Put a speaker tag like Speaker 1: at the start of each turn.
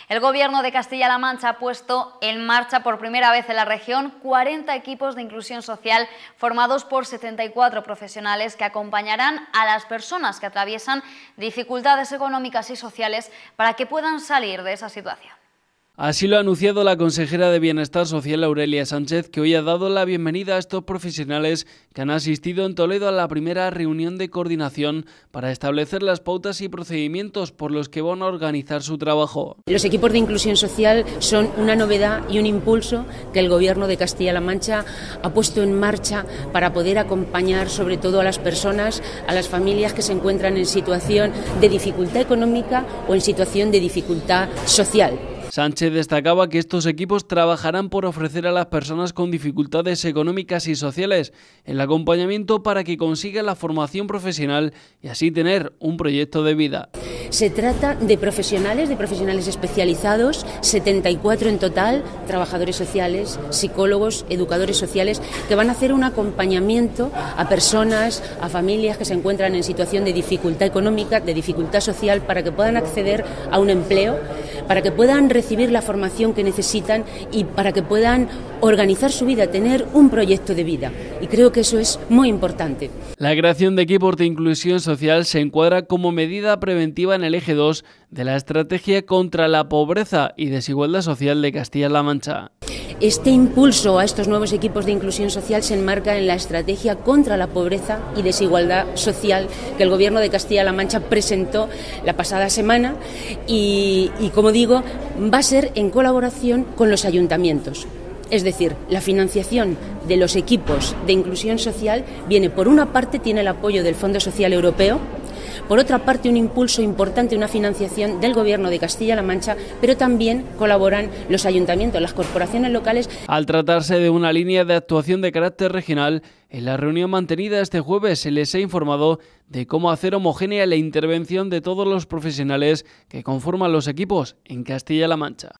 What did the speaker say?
Speaker 1: El Gobierno de Castilla-La Mancha ha puesto en marcha por primera vez en la región 40 equipos de inclusión social formados por 74 profesionales que acompañarán a las personas que atraviesan dificultades económicas y sociales para que puedan salir de esa situación.
Speaker 2: Así lo ha anunciado la consejera de Bienestar Social, Aurelia Sánchez, que hoy ha dado la bienvenida a estos profesionales que han asistido en Toledo a la primera reunión de coordinación para establecer las pautas y procedimientos por los que van a organizar su trabajo.
Speaker 3: Los equipos de inclusión social son una novedad y un impulso que el Gobierno de Castilla-La Mancha ha puesto en marcha para poder acompañar sobre todo a las personas, a las familias que se encuentran en situación de dificultad económica o en situación de dificultad social.
Speaker 2: Sánchez destacaba que estos equipos trabajarán por ofrecer a las personas con dificultades económicas y sociales el acompañamiento para que consigan la formación profesional y así tener un proyecto de vida.
Speaker 3: Se trata de profesionales especializados, 74 en total, trabajadores sociales, psicólogos, educadores sociales, que van a hacer un acompañamiento a personas, a familias que se encuentran en situación de dificultad económica, de dificultad social, para que puedan acceder a un empleo, para que puedan recibir la formación que necesitan y para que puedan organizar su vida, tener un proyecto de vida. Y creo que eso es muy importante.
Speaker 2: La creación de equipos de inclusión social se encuadra como medida preventiva en el eje 2 de la estrategia contra la pobreza y desigualdad social de Castilla-La Mancha.
Speaker 3: Este impulso a estos nuevos equipos de inclusión social se enmarca en la estrategia contra la pobreza y desigualdad social que el Gobierno de Castilla-La Mancha presentó la pasada semana y, como digo, va a ser en colaboración con los ayuntamientos. Es decir, la financiación de los equipos de inclusión social viene, por una parte, tiene el apoyo del Fondo Social Europeo, por otra parte, un impulso importante, una financiación del Gobierno de Castilla-La Mancha, pero también colaboran los ayuntamientos, las corporaciones locales.
Speaker 2: Al tratarse de una línea de actuación de carácter regional, en la reunión mantenida este jueves se les ha informado de cómo hacer homogénea la intervención de todos los profesionales que conforman los equipos en Castilla-La Mancha.